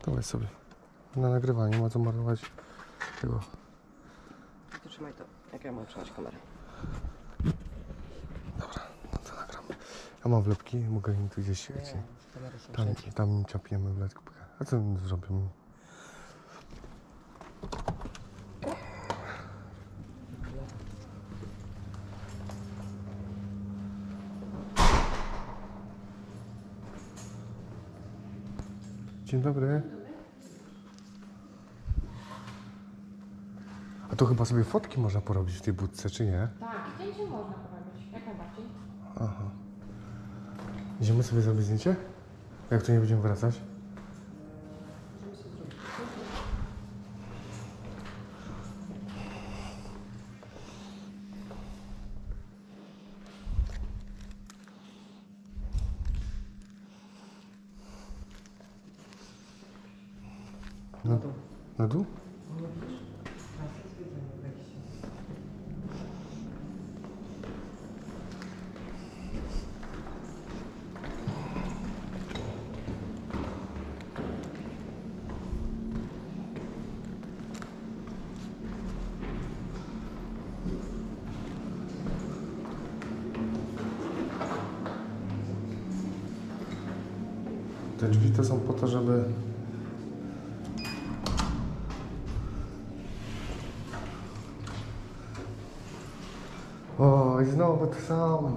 Dawaj sobie. Na nagrywanie, ma co marnować tego. To trzymaj to. Jak ja mam trzymać kamerę? Dobra, no to nagram. Ja mam wlepki, mogę im tu gdzieś Nie, kamery są tam, wszędzie. tam im czapiemy wlepkę. A co im zrobimy? Dzień dobry. A to chyba sobie fotki można porobić w tej budce, czy nie? Tak, zdjęcie można porobić, jak najbardziej. Aha. Idziemy sobie zrobić zdjęcie? Jak tu nie będziemy wracać? Na dół? Te drzwi to są po to, żeby... O, i znowu to samo.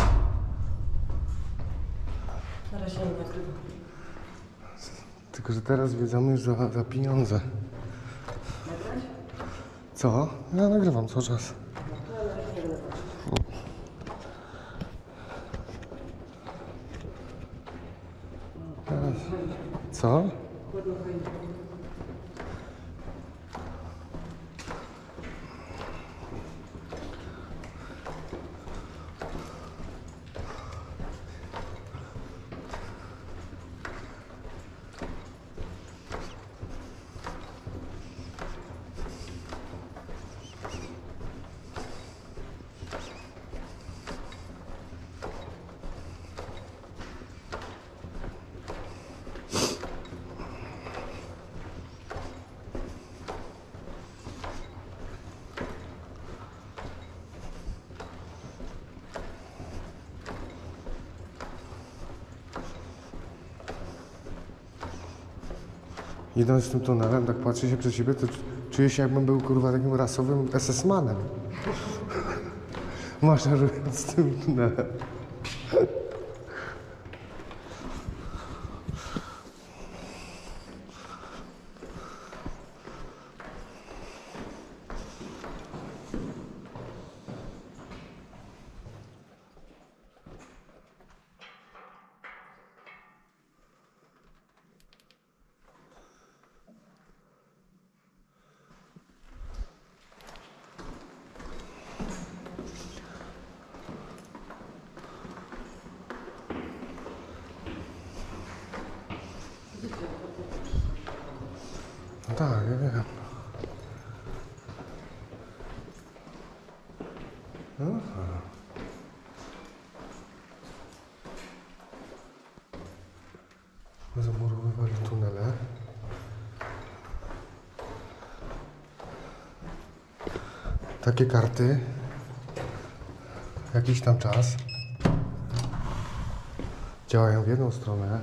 Na razie nie nagrywa. Tylko, że teraz zwiedzamy już za pieniądze. Co? Ja nagrywam cały czas. Teraz. Co? Idąc tym tunelem, tak patrzę się przed siebie, to czuję się, jakbym był kurwa takim rasowym SS-manem. Maszerując tym tunelem. No tak, ja wiem. Aha. Zamurowywali tunele. Takie karty. Jakiś tam czas. Działają w jedną stronę.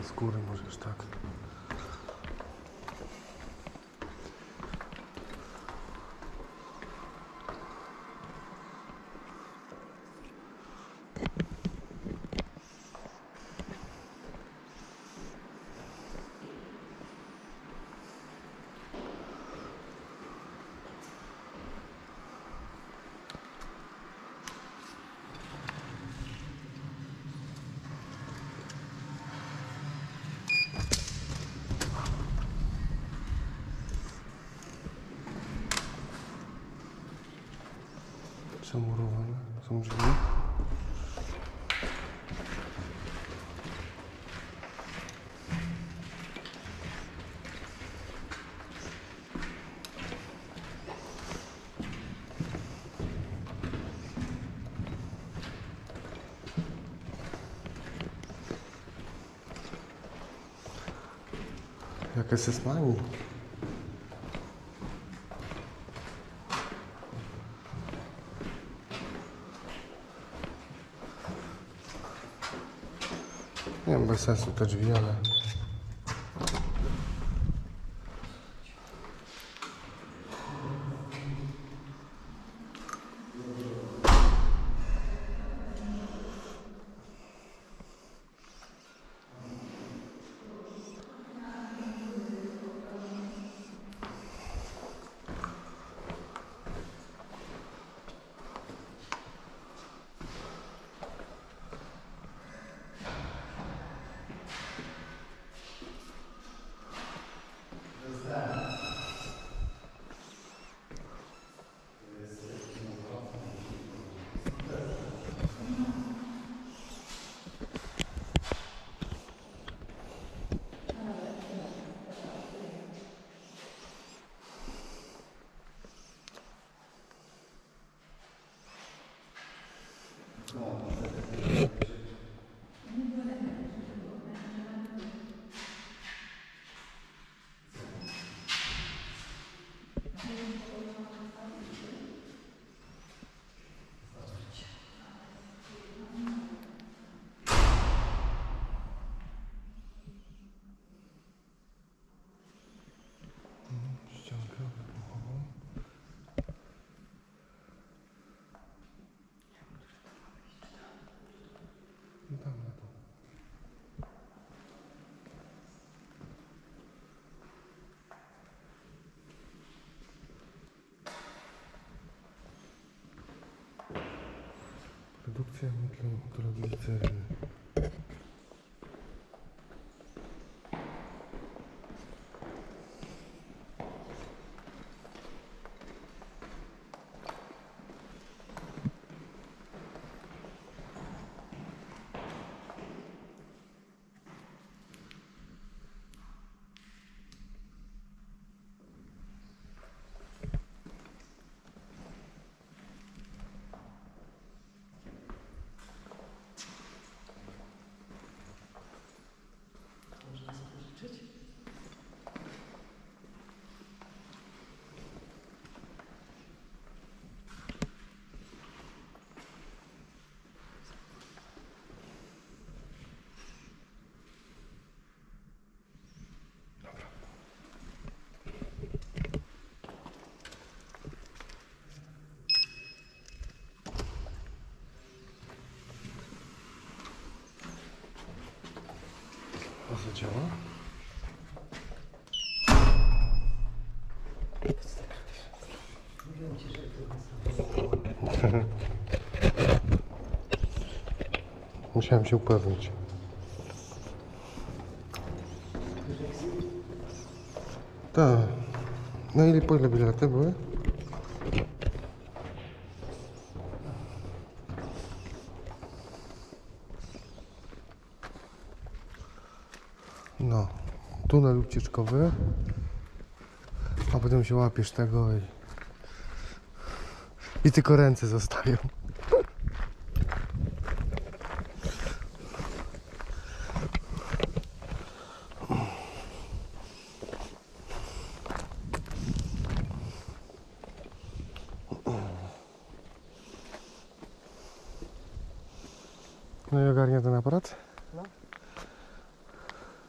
Z góry możesz, tak. Zamurowane są drzwi. Jakie sesmani. Nie wiem, bez sensu te drzwi, ale... Ściankę wybuchową. I tam na dół. Produkcja nitrogliceryny. To zadziała? Musiałem się upewnić. Tak. No ile po ile bilety były? No, tunel ucieczkowy, a potem się łapiesz tego i tylko ręce zostają. No i ogarnia ten aparat? No.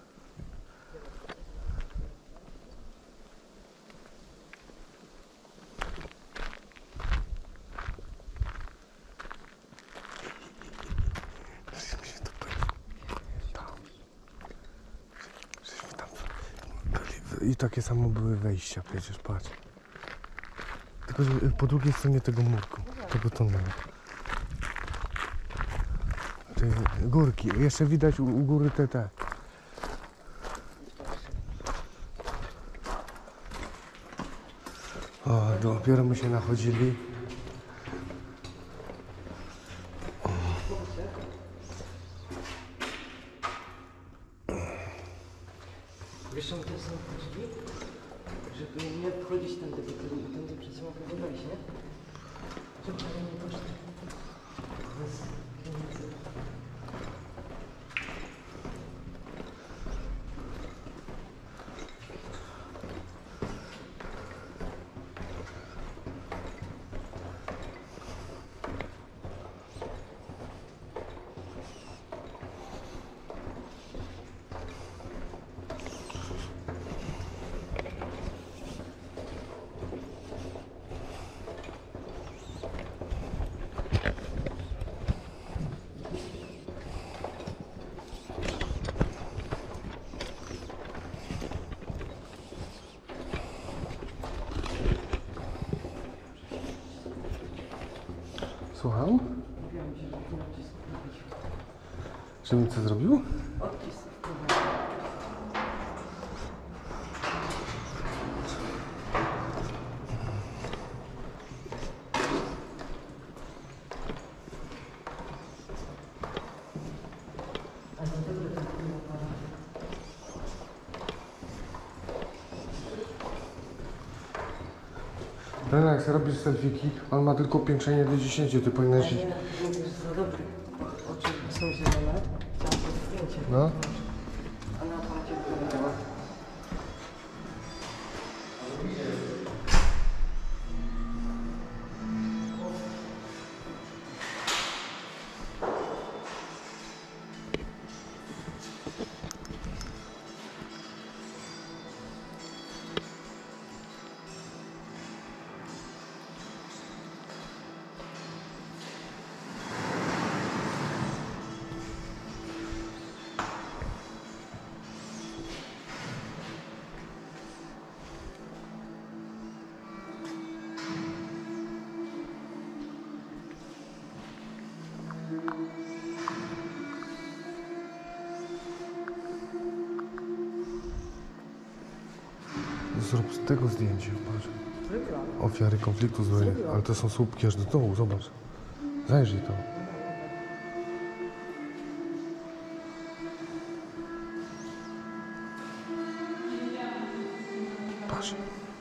I takie samo były wejścia przecież, patrz. Tylko, że po drugiej stronie tego murku, tego tunelu. Te górki, jeszcze widać u góry te. O, dopiero my się nachodzili. Wiesz, czemu to są drzwi? Żeby nie wchodzić tędy, bo tędy przez mogę wejść, nie? Żeby tam nie poszli. Słucham? Mówiłem ci, że tu odcisk kupić. Żebym co zrobił? Odcisk Lena, jak sobie robisz selfiki, on ma tylko upiększenie do 10, ty powinieneś... nie, mówisz, za dobry. Oczy są zielone. Chciałam sobie zdjęcie. No. A na aparacie to działa. Zrób z tego zdjęcie, patrz. Zrobiłam. Ofiary konfliktu zbrojnych, ale to są słupki aż do dołu, zobacz. Zajrzyj to. Patrz.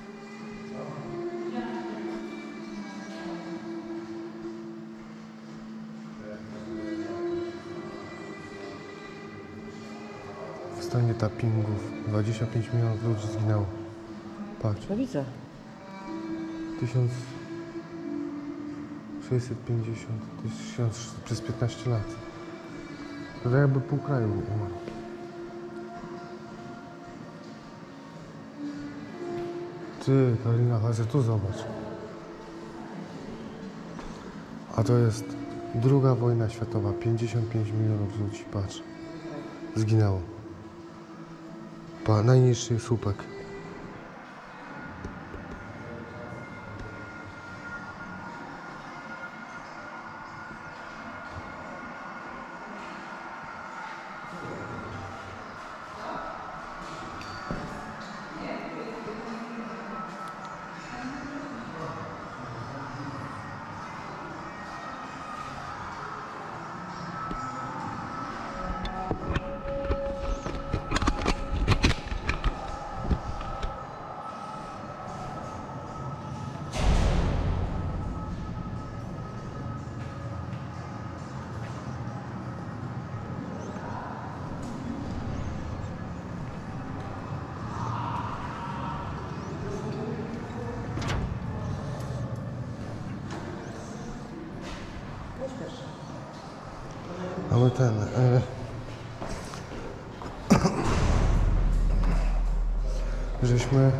W stanie tappingów 25 milionów ludzi zginęło. Patrz. No widzę. 1650, 1000 przez 15 lat. To jakby pół kraju umarło. Ty, Karolina, chodź tu zobacz. A to jest II wojna światowa, 55 milionów ludzi, patrz. Zginęło. Najniższy słupek. Ale ten... żeśmy...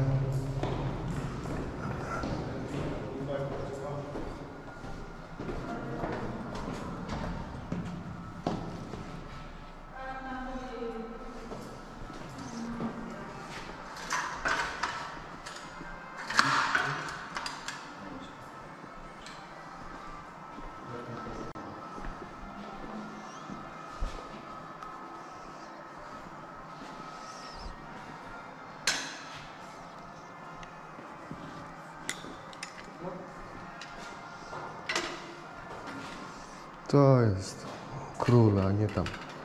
To jest król, a nie tam.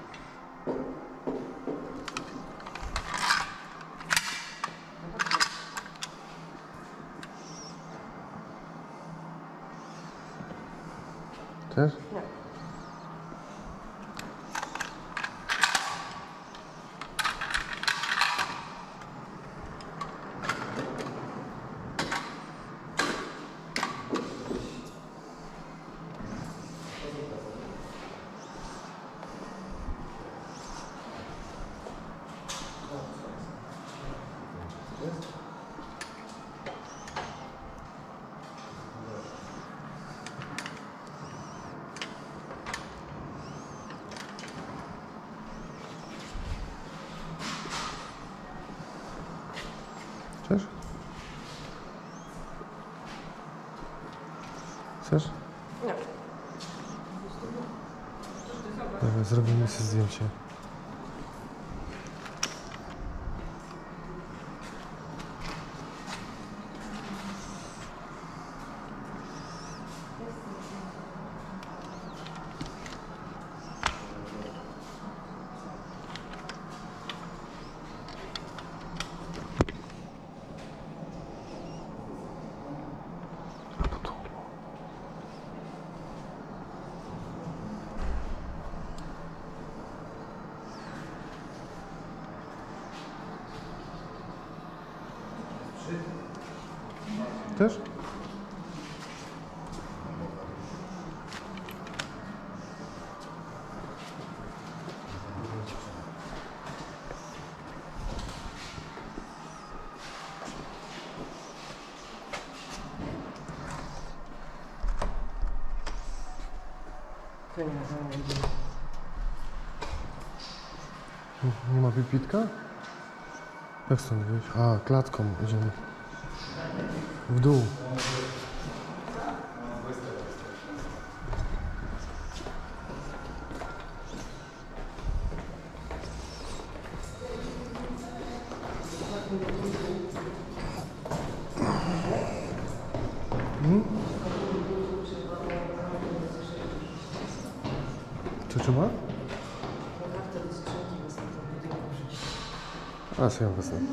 Też? Nie. Chcesz? Chcesz? Nie. Dobra, zrobimy sobie zdjęcie. Też? To nie, to nie idzie. Nie ma pipitka? Jak stąd wyjść? A, klatką idziemy. W dół. Co trzeba? A, sobie ją wezmę.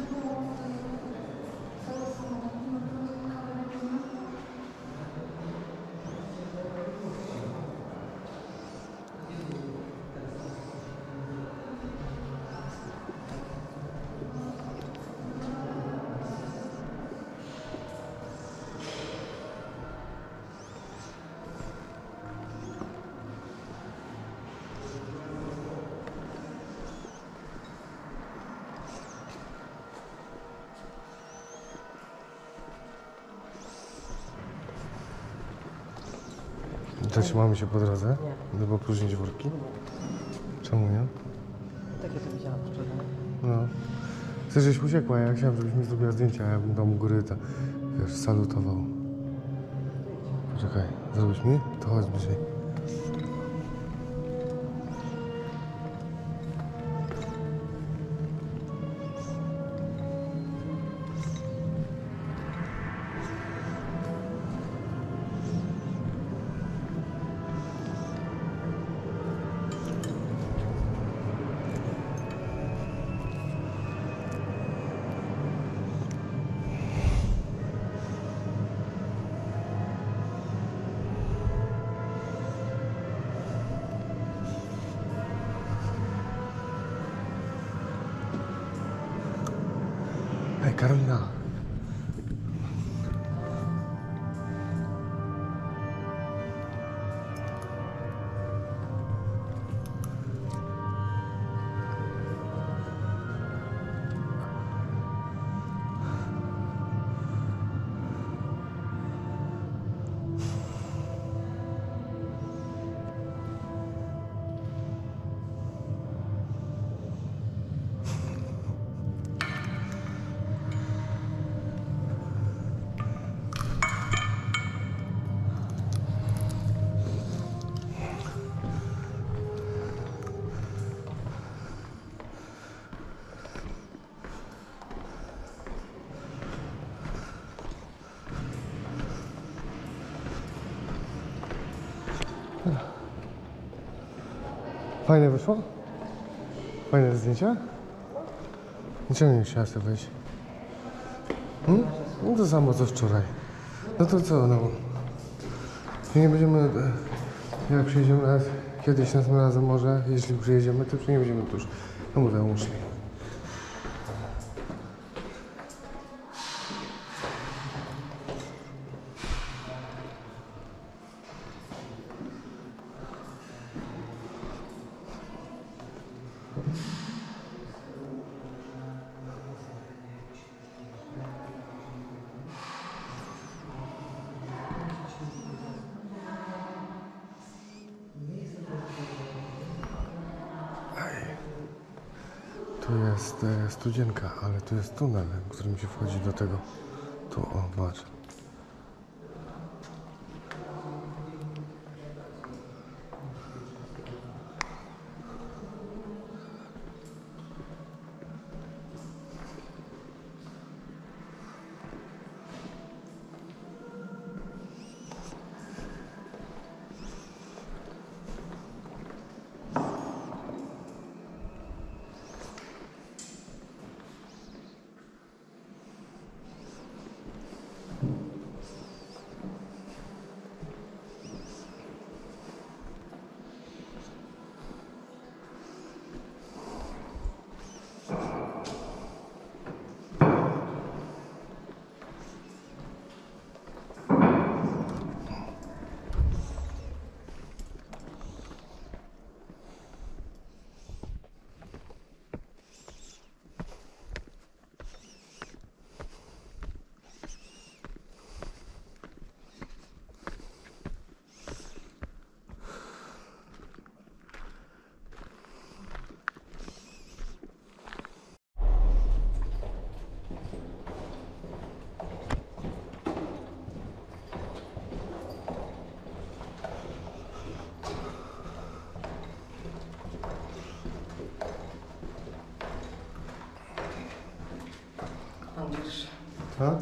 Zatrzymamy się po drodze, Nie. żeby opróżnić worki. Czemu nie? Takie to widziałam wczoraj. No. Chcesz, żeś uciekła, ja chciałem, żebyś mi zrobiła zdjęcia, a ja bym tam u góry, to, wiesz, salutował. Poczekaj, zrobisz mi? To chodź bliżej. Hej, Karolina. Fajne wyszło? Fajne zdjęcia? Dlaczego nie chciałaś sobie wejść? No to samo co wczoraj. No to co, no. Nie będziemy, jak przyjedziemy kiedyś następnym razem może, jeśli przyjedziemy, to już nie będziemy tu już, no mówię, muszli. Tu jest studzienka, ale tu jest tunel, którym się wchodzi do tego. Tu, o, patrz. A?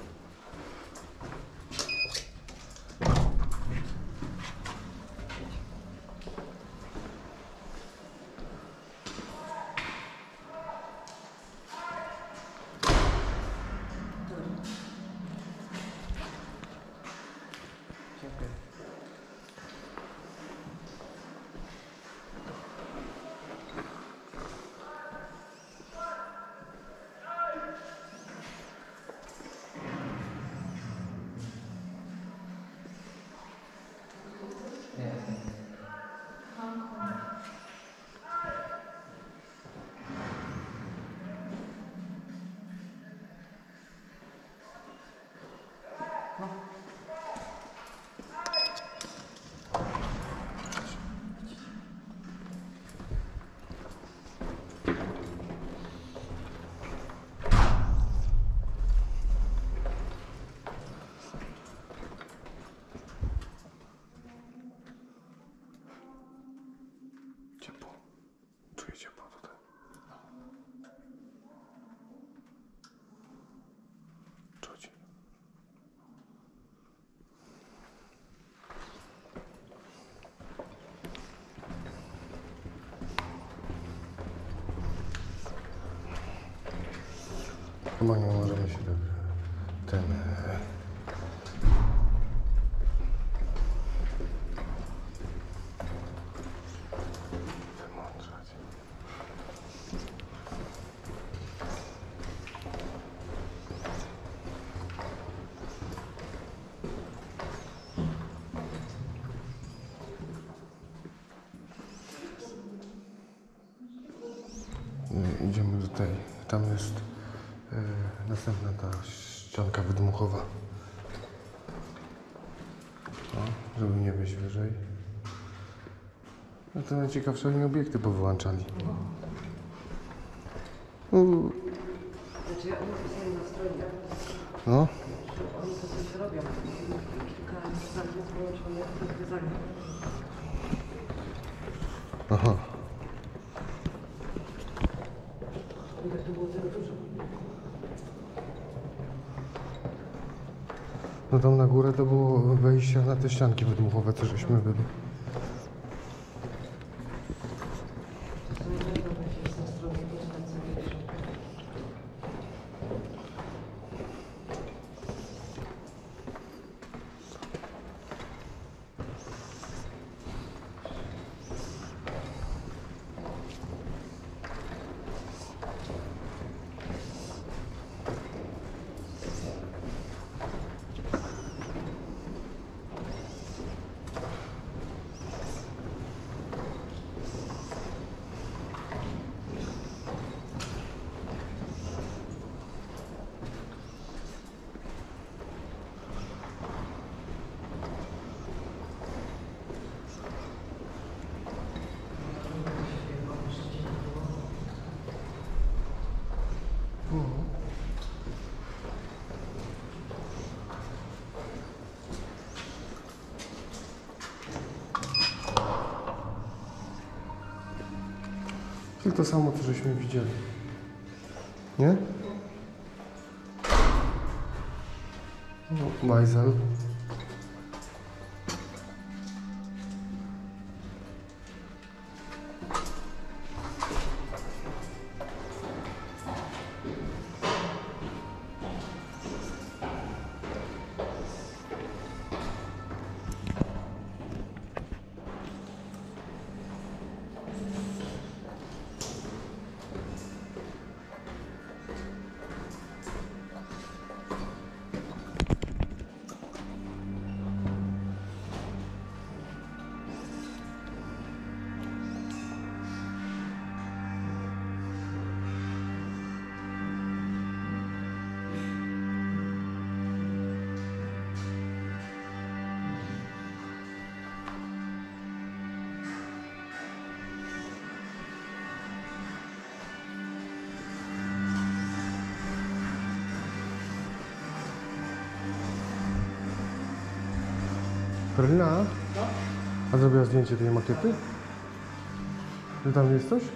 Ciepło. Czuję ciepło tutaj. Czuć. Chyba nie możemy się ten... wymądrzać. Idziemy tutaj. Tam jest następna ta ścianka wydmuchowa. O, żeby nie wejść wyżej. No to najciekawsze, oni obiekty powyłączali. Znaczy oni to sobie nastroili, No. że oni to coś robią. Kilka zakręt połączone w tych wyzaniach. Aha. Widać, to było tyle dużo. No tam na górę to było wejście na te ścianki wydmuchowe, co żeśmy byli. to samo, co żeśmy widzieli. Nie? No, bajzel. Karolina? A zrobiła zdjęcie tej makiety? Czy tam jest coś?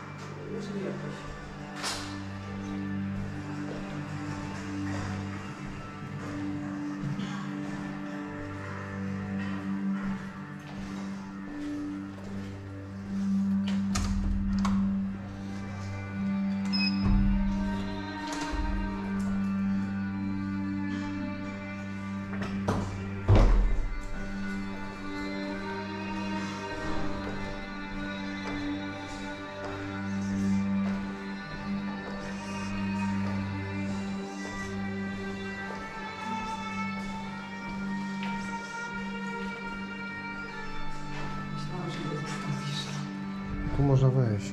Myślałam, że go zostawisz. Tu można wejść.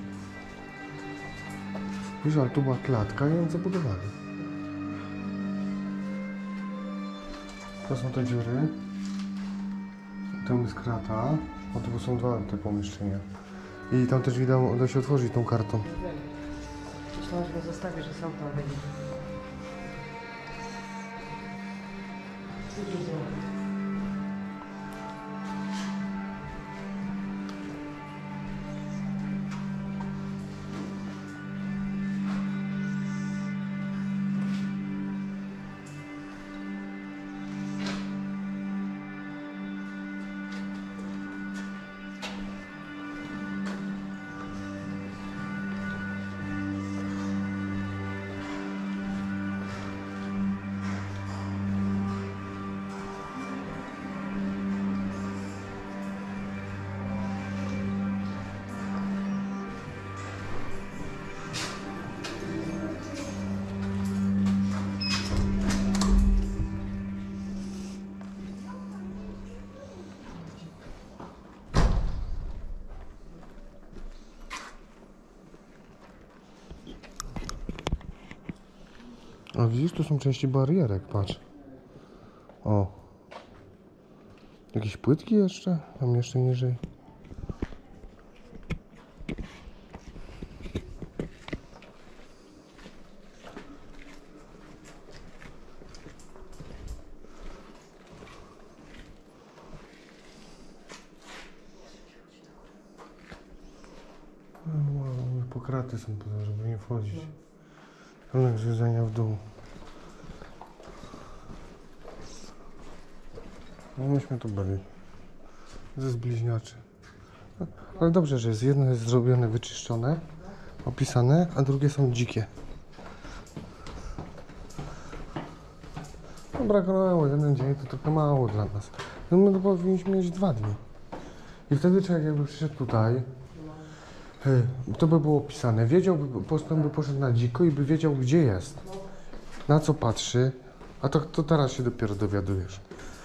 Wiesz, ale tu była klatka i ją zabudowali. To są te dziury. Tam jest krata. O, tu są dwa te pomieszczenia. I tam też widać, da się otworzyć tą kartą. Wiem. Myślałam, że go zostawisz, że sam tam będzie. Idziemy. A widzisz, tu są części barierek, patrz. O. Jakieś płytki jeszcze? Tam jeszcze niżej. Wow, pokraty są, żeby nie wchodzić. Pełne zwiedzania w dół. No myśmy tu byli. Ze zbliźniaczy. Ale dobrze, że jest jedno jest zrobione, wyczyszczone, opisane, a drugie są dzikie. No brakowało jeden dzień, to trochę mało dla nas. No my to powinniśmy mieć 2 dni. I wtedy człowiek jakby przyszedł tutaj, to by było opisane. Wiedziałby, potem by poszedł na dziko i by wiedział, gdzie jest. Na co patrzy. A to teraz się dopiero dowiadujesz.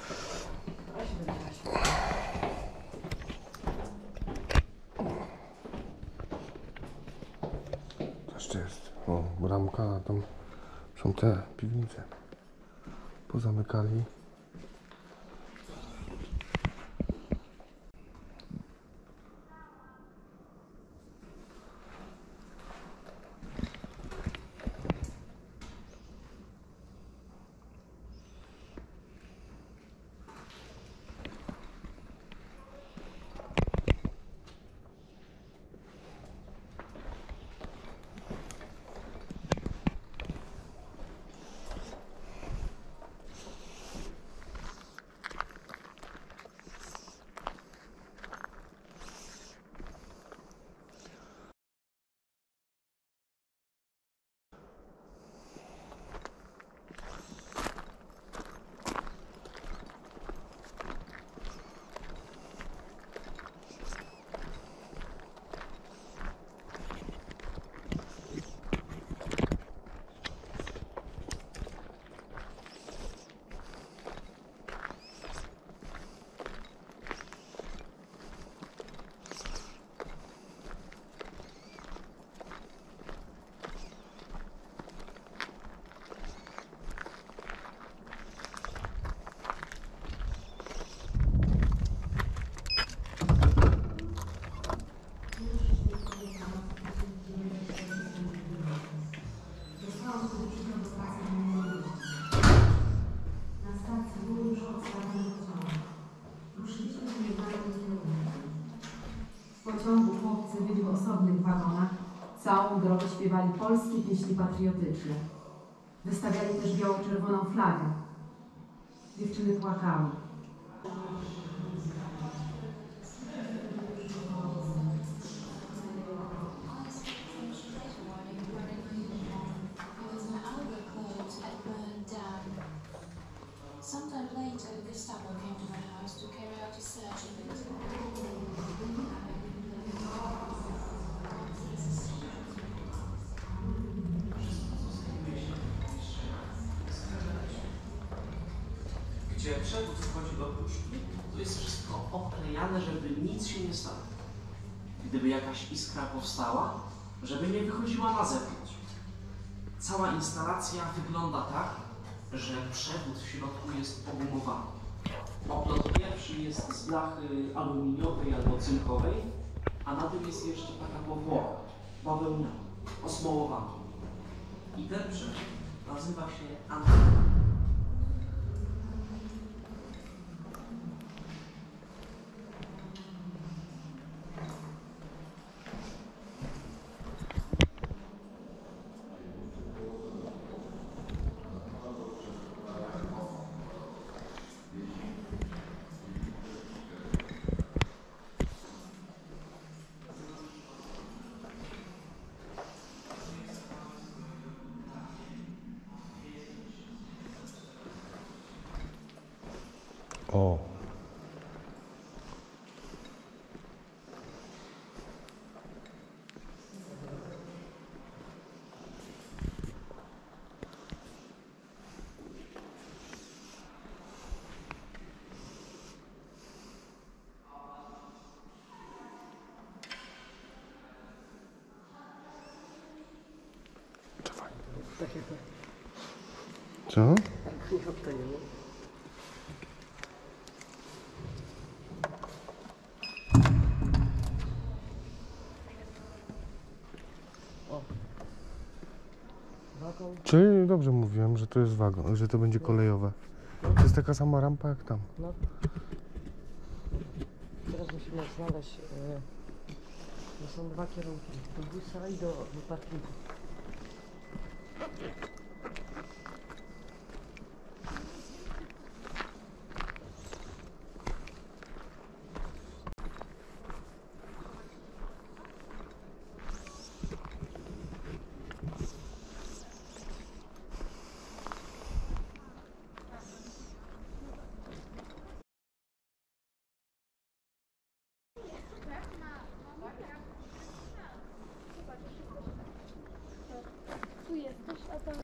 Co jeszcze jest? O, bramka, a tam są te piwnice. Pozamykali. Całą drogę śpiewali polskie pieśni patriotyczne. Wystawiali też biało-czerwoną flagę. Dziewczyny płakały. Sometime later, Gestapo came to my house to carry out a search of it. Gdzie przewód wchodzi do puszki, to jest wszystko obklejane, żeby nic się nie stało. Gdyby jakaś iskra powstała, żeby nie wychodziła na zewnątrz. Cała instalacja wygląda tak, że przewód w środku jest ogumowany. Oplot pierwszy jest z blachy aluminiowej albo cynkowej, a na tym jest jeszcze taka powłoka, bawełniana, osmołowana. I ten przewód nazywa się antena. O. Co? Wagon. Czyli dobrze mówiłem, że to jest wagon, że to będzie kolejowe. To jest taka sama rampa jak tam. No. Teraz musimy znaleźć... to są dwa kierunki. Do busa i do parkingu. Tu jesteś, a tam...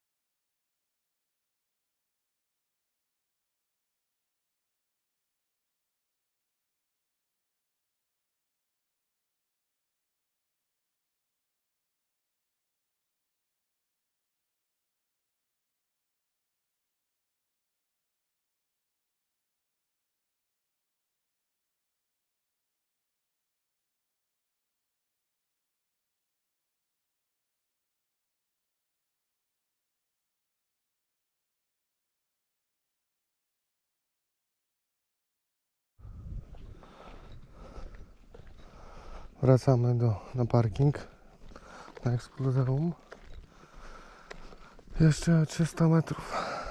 Wracamy na parking, na Explodeum. Jeszcze 300 metrów.